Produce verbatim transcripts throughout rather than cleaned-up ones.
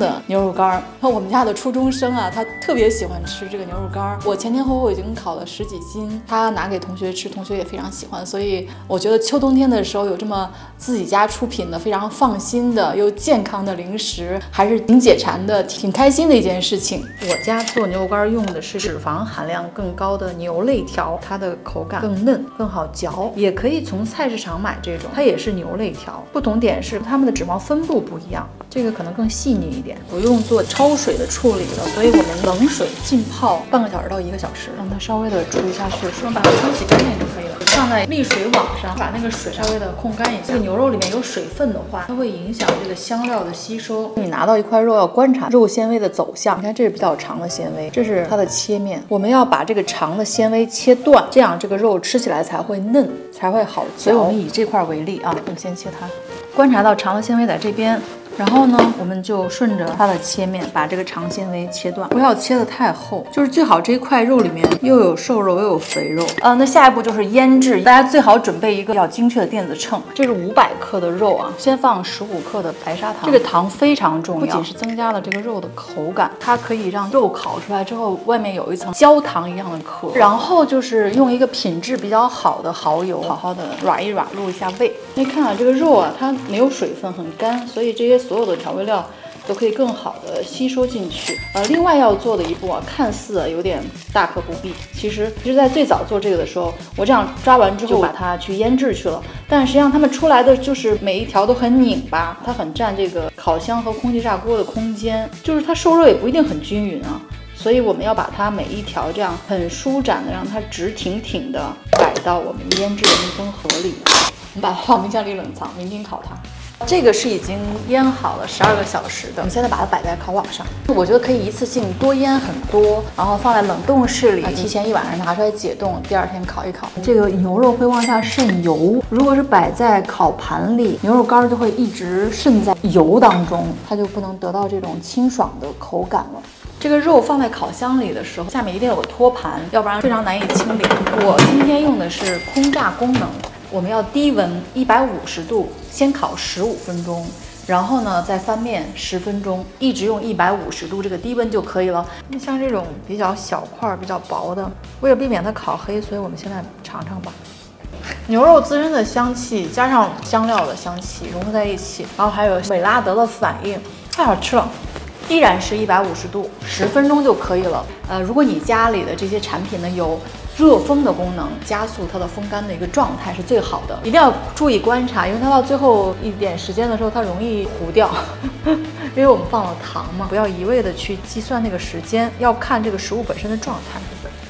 的牛肉干。我们家的初中生啊，他特别喜欢吃这个牛肉干。我前前后后已经烤了十几斤，他拿给同学吃，同学也非常喜欢。所以我觉得秋冬天的时候有这么自己家出品的非常放心的又健康的零食，还是挺解馋的，挺开心的一件事情。我家做牛肉干用的是脂肪含量更高的牛肋条，它的口感更嫩更好嚼，也可以从菜市场买这种，它也是牛肋条，不同点是它们的脂肪分布不一样，这个可能更细腻一点，不用做焯水的处理了，所以我们冷水浸泡半个小时到一个小时，让它稍微的处理下去，说把它冲洗干净就可以了。放在沥水网上，把那个水稍微的控干一下。这个牛肉里面有水分的话，它会影响这个香料的吸收。你拿到一块肉要观察肉纤维的走向，你看这是比较长的纤维，这是它的切面，我们要把这个长的纤维切断，这样这个肉吃起来才会嫩，才会好嚼。所以我们以这块为例啊，我们先切它，观察到长的纤维在这边。然后呢，我们就顺着它的切面把这个长纤维切断，不要切得太厚，就是最好这一块肉里面又有瘦肉又有肥肉。呃，那下一步就是腌制，大家最好准备一个比较精确的电子秤。这是五百克的肉啊，先放十五克的白砂糖，这个糖非常重要，不仅是增加了这个肉的口感，它可以让肉烤出来之后外面有一层焦糖一样的壳。然后就是用一个品质比较好的蚝油，好好的软一软，入一下味。你看啊，这个肉啊，它没有水分，很干，所以这些所有的调味料都可以更好的吸收进去。呃，另外要做的一步啊，看似啊有点大可不必，其实其实在最早做这个的时候，我这样抓完之后就把它去腌制去了，但实际上它们出来的就是每一条都很拧巴，它很占这个烤箱和空气炸锅的空间，就是它受热也不一定很均匀啊。所以我们要把它每一条这样很舒展的，让它直挺挺的摆到我们腌制的密封盒里。我们把它放冰箱里冷藏，明天烤它。这个是已经腌好了十二个小时的，我们现在把它摆在烤网上。我觉得可以一次性多腌很多，然后放在冷冻室里，提前一晚上拿出来解冻，第二天烤一烤。这个牛肉会往下渗油，如果是摆在烤盘里，牛肉干就会一直渗在油当中，它就不能得到这种清爽的口感了。这个肉放在烤箱里的时候，下面一定有个托盘，要不然非常难以清理。我今天用的是空炸功能。我们要低温一百五十度，先烤十五分钟，然后呢再翻面十分钟，一直用一百五十度这个低温就可以了。像这种比较小块、比较薄的，为了避免它烤黑，所以我们现在尝尝吧。牛肉自身的香气加上香料的香气融合在一起，然后还有美拉德的反应，太好吃了。依然是一百五十度，十分钟就可以了。呃，如果你家里的这些产品呢有热风的功能，加速它的风干的一个状态是最好的。一定要注意观察，因为它到最后一点时间的时候，它容易糊掉，因为我们放了糖嘛。不要一味的去计算那个时间，要看这个食物本身的状态。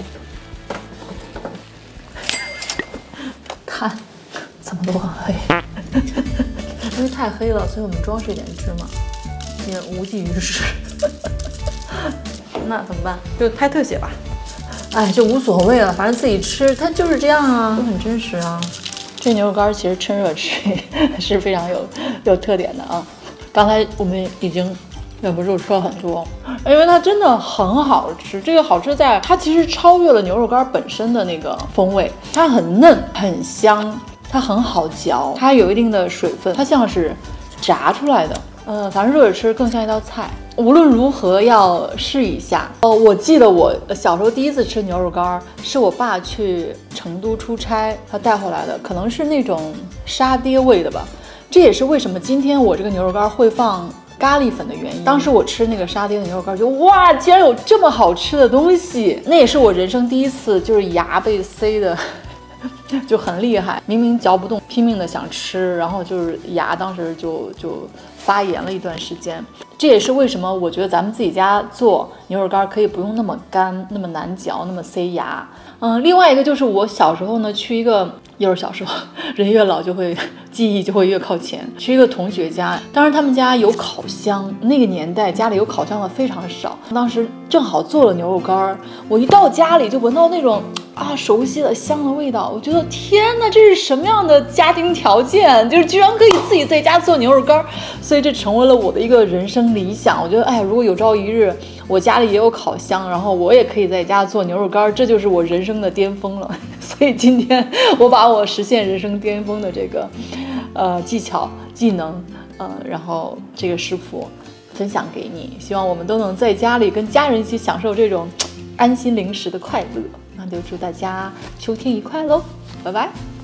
看，怎么都很黑，因为太黑了，所以我们装饰一点芝麻。也无济于事，那怎么办？就拍特写吧。哎，就无所谓了，反正自己吃，它就是这样啊，都很真实啊。这牛肉干其实趁热吃是非常有有特点的啊。刚才我们已经忍不住吃了很多，因为它真的很好吃。这个好吃在它其实超越了牛肉干本身的那个风味，它很嫩很香，它很好嚼，它有一定的水分，它像是炸出来的。呃，反正热着吃更像一道菜。无论如何要试一下。哦，我记得我小时候第一次吃牛肉干，是我爸去成都出差，他带回来的，可能是那种沙爹味的吧。这也是为什么今天我这个牛肉干会放咖喱粉的原因。当时我吃那个沙爹的牛肉干，就哇，竟然有这么好吃的东西！那也是我人生第一次，就是牙被塞的。就很厉害，明明嚼不动，拼命的想吃，然后就是牙当时就就发炎了一段时间。这也是为什么我觉得咱们自己家做牛肉干可以不用那么干，那么难嚼，那么塞牙。嗯，另外一个就是我小时候呢，去一个又是小时候，人越老就会记忆就会越靠前。去一个同学家，当时他们家有烤箱，那个年代家里有烤箱的非常少。当时正好做了牛肉干，我一到家里就闻到那种啊熟悉的香的味道，我觉得天哪，这是什么样的家庭条件？就是居然可以自己在家做牛肉干，所以这成为了我的一个人生理想。我觉得，哎，如果有朝一日我家里也有烤箱，然后我也可以在家做牛肉干，这就是我人生的巅峰了。所以今天我把我实现人生巅峰的这个呃技巧、技能，呃，然后这个食谱分享给你。希望我们都能在家里跟家人一起享受这种安心零食的快乐。那就祝大家秋天愉快喽，拜拜。